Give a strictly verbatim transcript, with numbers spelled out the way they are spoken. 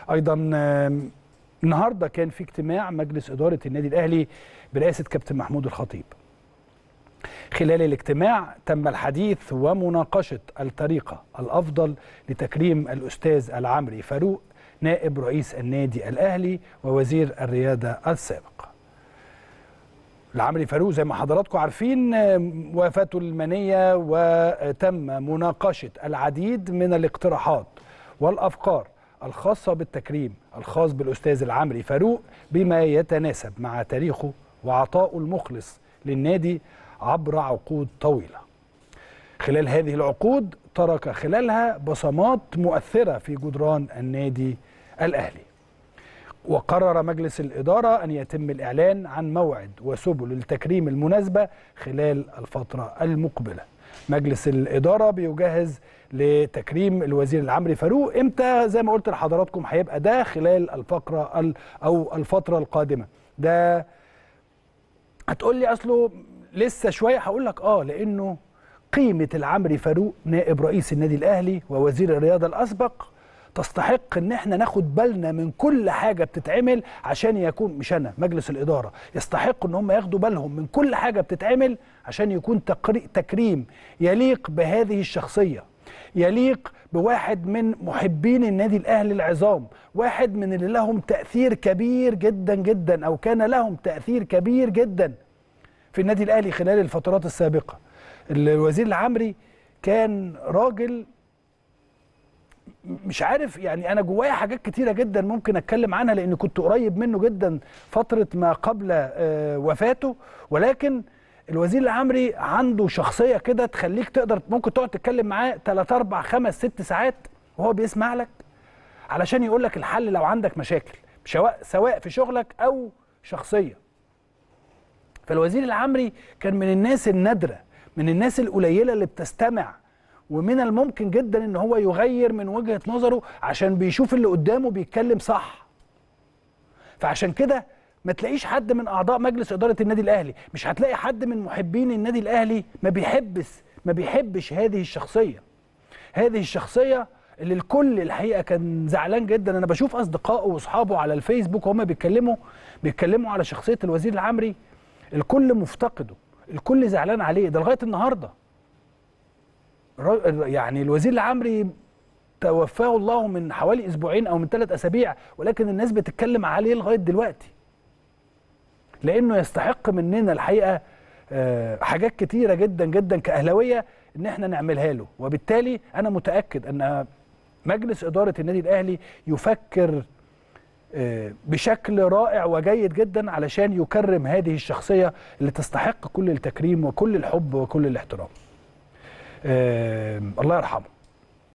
ايضا النهارده كان في اجتماع مجلس اداره النادي الاهلي برئاسه كابتن محمود الخطيب. خلال الاجتماع تم الحديث ومناقشه الطريقه الافضل لتكريم الاستاذ العمري فاروق نائب رئيس النادي الاهلي ووزير الرياضه السابق. العمري فاروق زي ما حضراتكم عارفين وفاته المنيه، وتم مناقشه العديد من الاقتراحات والافكار الخاصه بالتكريم الخاص بالاستاذ العمري فاروق بما يتناسب مع تاريخه وعطائه المخلص للنادي عبر عقود طويله. خلال هذه العقود ترك خلالها بصمات مؤثره في جدران النادي الاهلي. وقرر مجلس الإدارة أن يتم الإعلان عن موعد وسبل التكريم المناسبة خلال الفترة المقبلة. مجلس الإدارة بيجهز لتكريم الوزير العمري فاروق امتى؟ زي ما قلت لحضراتكم هيبقى ده خلال الفقرة أو الفترة القادمة. ده هتقول لي أصله لسه شوية، هقول لك آه لأنه قيمة العمري فاروق نائب رئيس النادي الأهلي ووزير الرياضة الأسبق تستحق ان احنا ناخد بالنا من كل حاجه بتتعمل عشان يكون، مش انا، مجلس الاداره يستحق ان هم ياخدوا بالهم من كل حاجه بتتعمل عشان يكون تكريم يليق بهذه الشخصيه، يليق بواحد من محبين النادي الاهلي العظام، واحد من اللي لهم تاثير كبير جدا جدا او كان لهم تاثير كبير جدا في النادي الاهلي خلال الفترات السابقه. الوزير العمري كان راجل مش عارف، يعني انا جوايا حاجات كتيره جدا ممكن اتكلم عنها لان كنت قريب منه جدا فتره ما قبل وفاته، ولكن الوزير العمري عنده شخصيه كده تخليك تقدر ممكن تقعد تتكلم معاه ثلاثة أربعة خمسة ستة ساعات وهو بيسمع لك علشان يقول لك الحل لو عندك مشاكل سواء في شغلك او شخصيه. فالوزير العمري كان من الناس النادره، من الناس القليله اللي بتستمع، ومن الممكن جدا ان هو يغير من وجهة نظره عشان بيشوف اللي قدامه بيتكلم صح. فعشان كده ما تلاقيش حد من اعضاء مجلس ادارة النادي الاهلي، مش هتلاقي حد من محبين النادي الاهلي ما بيحبش ما بيحبش هذه الشخصية. هذه الشخصية اللي الكل الحقيقة كان زعلان جدا. انا بشوف اصدقائه واصحابه على الفيسبوك وهم بيتكلموا بيتكلموا على شخصية الوزير العمري، الكل مفتقده، الكل زعلان عليه ده لغاية النهارده. يعني الوزير العمري توفاه الله من حوالي اسبوعين او من ثلاث اسابيع، ولكن الناس بتتكلم عليه لغايه دلوقتي لانه يستحق مننا الحقيقه حاجات كتيره جدا جدا كاهلاويه ان احنا نعملها له. وبالتالي انا متاكد ان مجلس اداره النادي الاهلي يفكر بشكل رائع وجيد جدا علشان يكرم هذه الشخصيه اللي تستحق كل التكريم وكل الحب وكل الاحترام. آه الله يرحمه.